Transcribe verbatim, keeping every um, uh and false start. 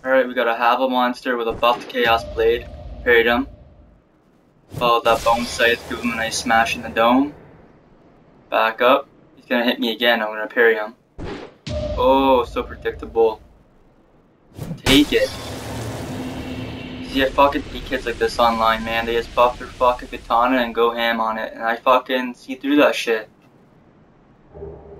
Alright, we got a Havel monster with a buffed Chaos Blade. Parried him. Followed that Bone Scythe, give him a nice smash in the dome. Back up. He's gonna hit me again, I'm gonna parry him. Oh, so predictable. Take it. See, I fucking hate kids like this online, man. They just buff their fucking katana and go ham on it. And I fucking see through that shit.